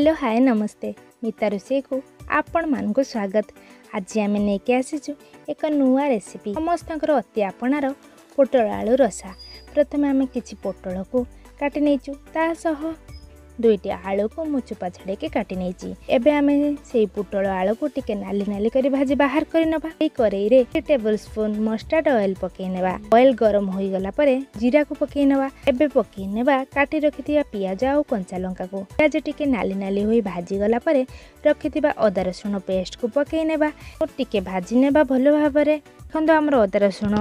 Hello hi नमस्ते मिता रोषे को आपण मानक स्वागत। आज आम लेके आसीचु एक नुआ रेसिपी समस्त अति आपणार पोटल आलू रसा। प्रथम आम किछि पोटल को काटि नेचु तासह दुईटी आलू को मु चुपा छाड़ी काटि नेची। एबे आमे सेई पोटल आलू को टिके नाली नाली करी भाजी बाहर करि नबा। एई करेई रे 1 टेबलस्पून मस्टर्ड ऑयल पकई नेबा। ऑयल गरम होई गला परे जीरा को पकई नेबा। एबे पकई नेबा काटि रखिथिबा पियाज आ कंचा लंका को। पियाज टिके नाली नाली होई भाजी गला परे रखिथिबा अदा रसुण पेस्ट को पकई नेबा और टिके भाजी नेबा भलो भाबरे। खंद हमर अदा रसुण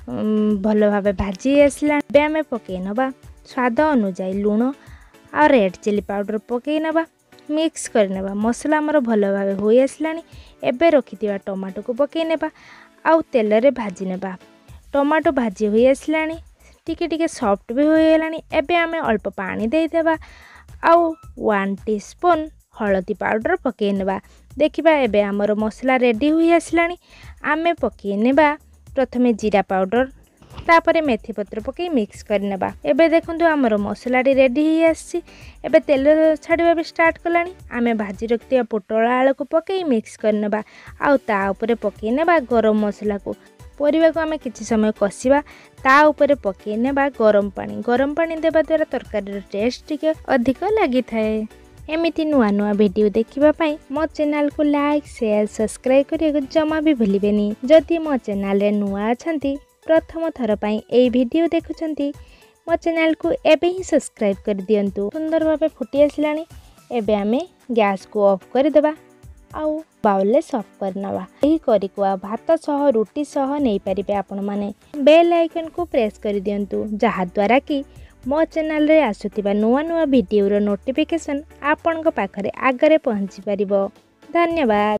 भलो भाबे भाजी आसला। एबे आमे पकई नेबा स्वाद अनुसार लूण आ रेड चिली पाउडर पकई नेबा। मिक्स कर नेबा। मसला हमर भलो भाबे होई आसलानी। एबे रखिथिबा टमाटो को पकई नेबा आउ तेल रे भाजी नेबा। टमाटो भाजी होई आसलानी टिके टिके सॉफ्ट भी होई गेलानी। एबे आमे अल्प पानी देई देबा आउ 1 टीस्पून हळदी पाउडर पकई नेबा। देखिबा एबे हमर मसला रेडी होई आसलानी। आमे पकई नेबा प्रथमे जीरा पाउडर तापरे मेथी पत्र पकई मिक्स कर नेबा। एबे देखंतु हमर मसला रेडी होई आसी। एबे तेल छाड़िबा भी स्टार्ट कलानी। आमे भाजी रखतिया पोटल आलू को पकई मिक्स कर नेबा आउ ता ऊपर पकई नेबा गरम मसला को। परिबा को आमे किछि समय कसिबा ता ऊपर पकई नेबा गरम पानी देबा द्वारा तरकारी टेस्ट टिके अधिक लागि थाए। एमिति नुआ नुआ वीडियो देखिबा पई मो चैनल को लाइक शेयर सब्सक्राइब करियो जमा भी भूलिबेनी। जदि मो चैनल रे नुआ अछंती प्रथम थर पई एई वीडियो देखुछंती मो चैनल को एबे ही सब्सक्राइब कर दियंतु। सुंदर भाबे फुटी आसलानी। एबे आमे गैस को ऑफ कर देबा आउ बाउल ले सर्व करनवा। एही करी को भात सह रोटी सह नै परिबे आपण माने। बेल आइकन को प्रेस कर दियंतु जहा द्वारा कि मो चैनल रे आसुतिबा नुआ नुआ वीडियो रो नोटिफिकेशन आपण को पाखरे आगरे पहुंची परिबो। धन्यवाद।